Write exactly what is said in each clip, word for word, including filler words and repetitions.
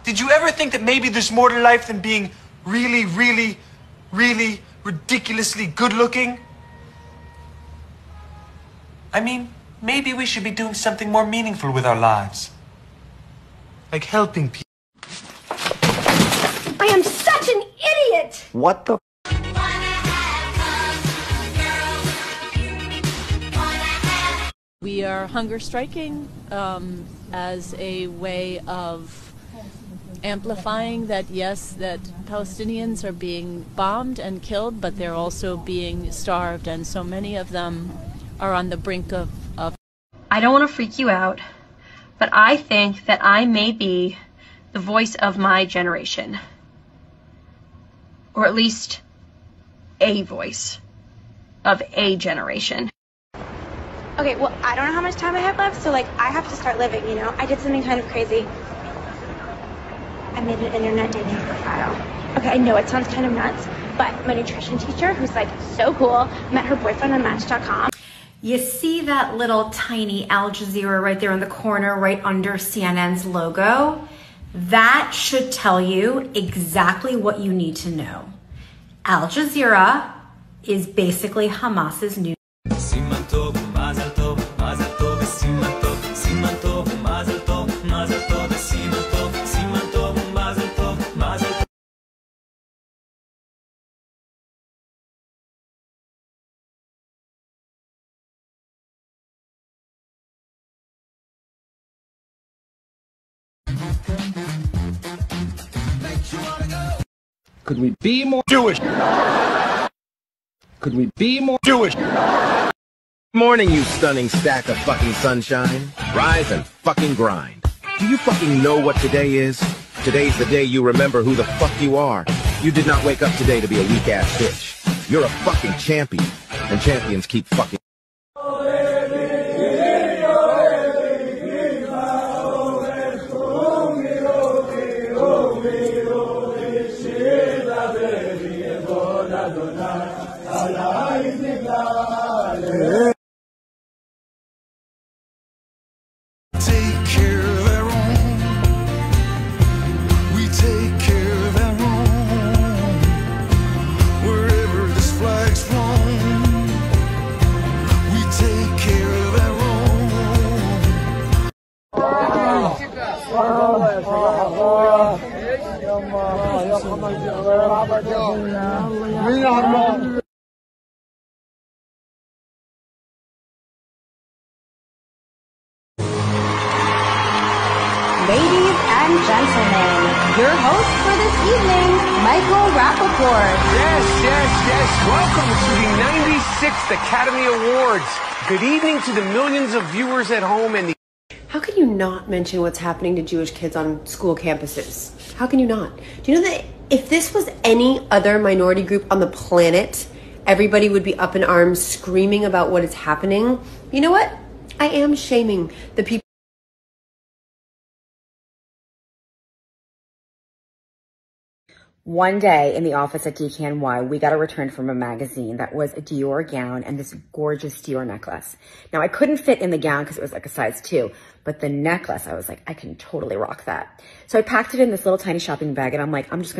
Did you ever think that maybe there's more to life than being really, really, really ridiculously good-looking? I mean, maybe we should be doing something more meaningful with our lives. Like helping people. I am such an idiot! What the? We are hunger striking um, as a way of amplifying that, yes, that Palestinians are being bombed and killed, but they're also being starved, and so many of them are on the brink of, of... I don't want to freak you out, but I think that I may be the voice of my generation. Or at least a voice of a generation. Okay, well, I don't know how much time I have left, so, like, I have to start living, you know? I did something kind of crazy. I made an internet dating profile. Okay, I know it sounds kind of nuts, but my nutrition teacher, who's, like, so cool, met her boyfriend on Match dot com. You see that little tiny Al Jazeera right there in the corner, right under C N N's logo? That should tell you exactly what you need to know. Al Jazeera is basically Hamas's new. Could we be more Jewish? Could we be more Jewish? Morning, you stunning stack of fucking sunshine. Rise and fucking grind. Do you fucking know what today is? Today's the day you remember who the fuck you are. You did not wake up today to be a weak-ass bitch. You're a fucking champion. And champions keep fucking... Ladies and gentlemen, your host for this evening, Michael Rappaport. Yes, yes, yes. Welcome to the ninety-sixth Academy Awards. Good evening to the millions of viewers at home and the... How can you not mention what's happening to Jewish kids on school campuses? How can you not? Do you know that if this was any other minority group on the planet, everybody would be up in arms screaming about what is happening? You know what? I am shaming the people. One day in the office at D K N Y, we got a return from a magazine that was a Dior gown and this gorgeous Dior necklace. Now, I couldn't fit in the gown because it was like a size two, but the necklace, I was like, I can totally rock that. So I packed it in this little tiny shopping bag and I'm like, I'm just gonna...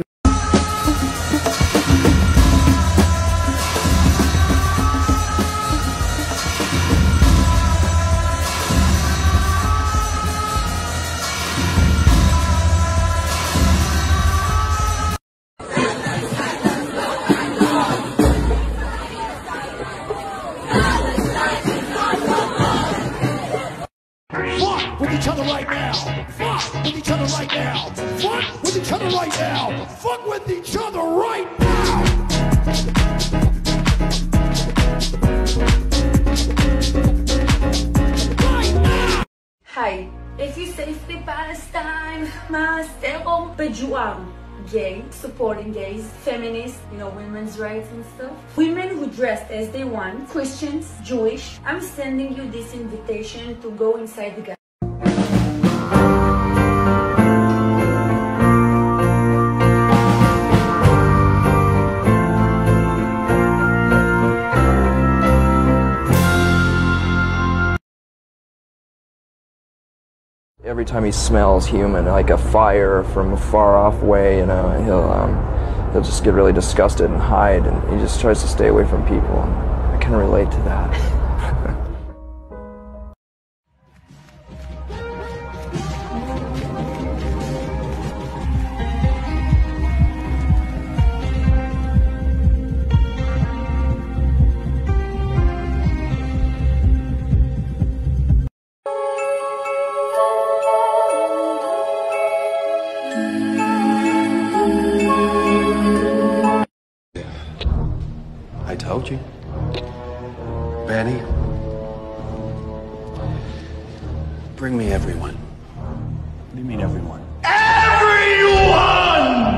with each other right now. Fuck with each other right now. Fuck with each other right now. Fuck with each other right now. Right now. Hi, if you say free Palestine, mas terror pejuang. Gay, supporting gays, feminists, you know, women's rights and stuff. Women who dress as they want, Christians, Jewish. I'm sending you this invitation to go inside the garden. Every time he smells human, like a fire from a far off way, you know, he'll um, he'll just get really disgusted and hide, and he just tries to stay away from people. I can relate to that. I told you. Benny, bring me everyone. What do you mean everyone? Everyone!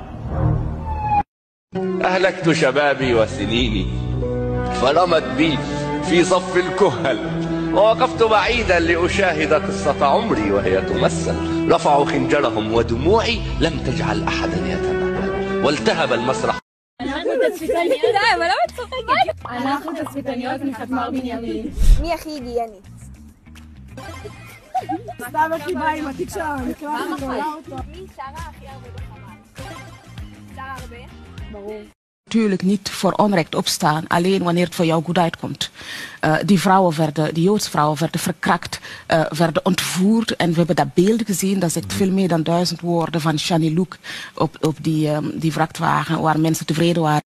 أهلكت شبابي وسنيني فرمت بي في صف الكهل ووقفت بعيدا لأشاهد قصة عمري وهي تمثل رفعوا خنجرهم ودموعي لم تجعل أحدا يتمهل والتهب المسرح. אנחנו תצפיתניות מחתמר בנימין. מי הכי היגייני? סתם הכי בא עם התיק שלה, נקרא לך ועולה אותו. מי שרה הכי הרבה בחמ"ל? שרה הרבה? ברור. Natuurlijk niet voor onrecht opstaan, alleen wanneer het voor jou goed uitkomt. Uh, die vrouwen werden, die Joodse vrouwen werden verkrakt, uh, werden ontvoerd. En we hebben dat beeld gezien, dat zegt veel meer dan duizend woorden van Shani Luke op, op die, um, die vrachtwagen waar mensen tevreden waren.